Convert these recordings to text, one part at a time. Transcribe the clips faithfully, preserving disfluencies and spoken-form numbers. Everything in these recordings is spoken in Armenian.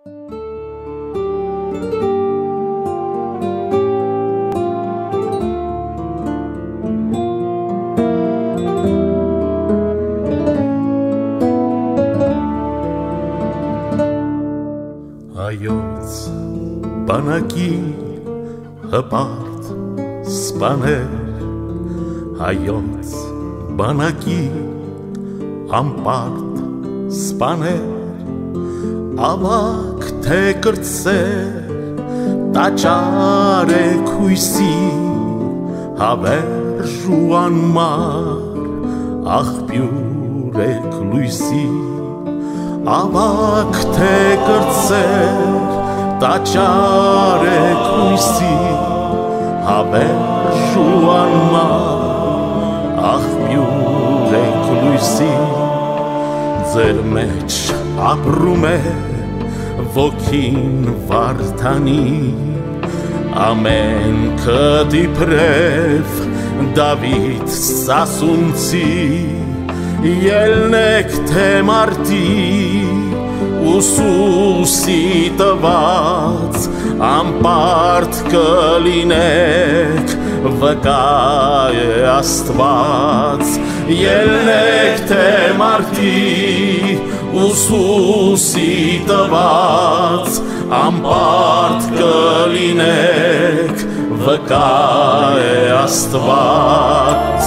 Հայոց բանակի հպարտ սպաներ, հայոց բանակի անպարտ սպաներ, ավակ թե կրտսեր, տաճար է քույսի, հավերժ ու անմար, աղբյուր եք լույսի, ավակ թե կրտսեր, տաճար է քույսի, հավերժ ու անմար, աղբյուր եք լույսի, ձեր մեջ ապրում է ոգին վարդանի, ամենքը դիպրև Դավիթ Սասունցի, ելնեք թե մարտի ուսուսի տված, անպարտ կլինեք, վկա է Աստված, ելնեք թե մարտի ուսուսի տված, անպարտ կլինեք, վկա է Աստված։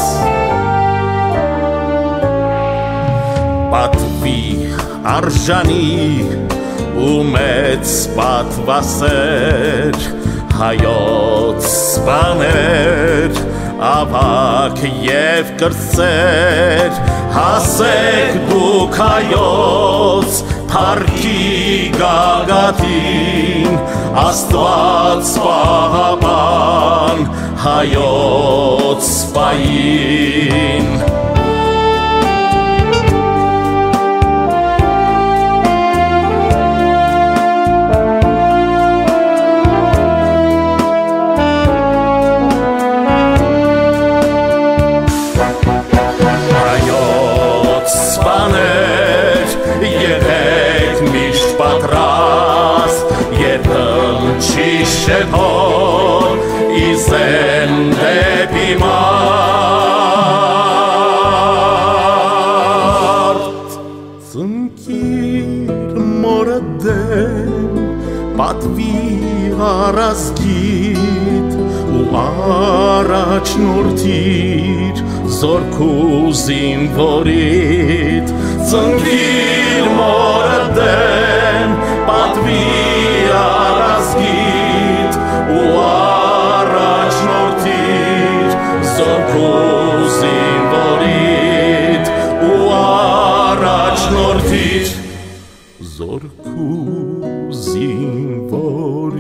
Պատվի արժանի ու մեծ պատվասեր, հայոց սպաներ, ավակ և կրտսեր, հասեք դուք հայոց փառքի գագաթին, Աստված պահապան հայոց սպային։ Շեփոր իզեն դեպի մարդ, ծնկիր մորը դեմ, պատվի առազգիտ ու առաջնորդիր զորքու զինվորիդ, ծնկիր մորը դեմ, պատվի առազգիտ ու առաջնորդիր զորքու զինվորիդ ու առաջնորդիր զորքու զինվորիդ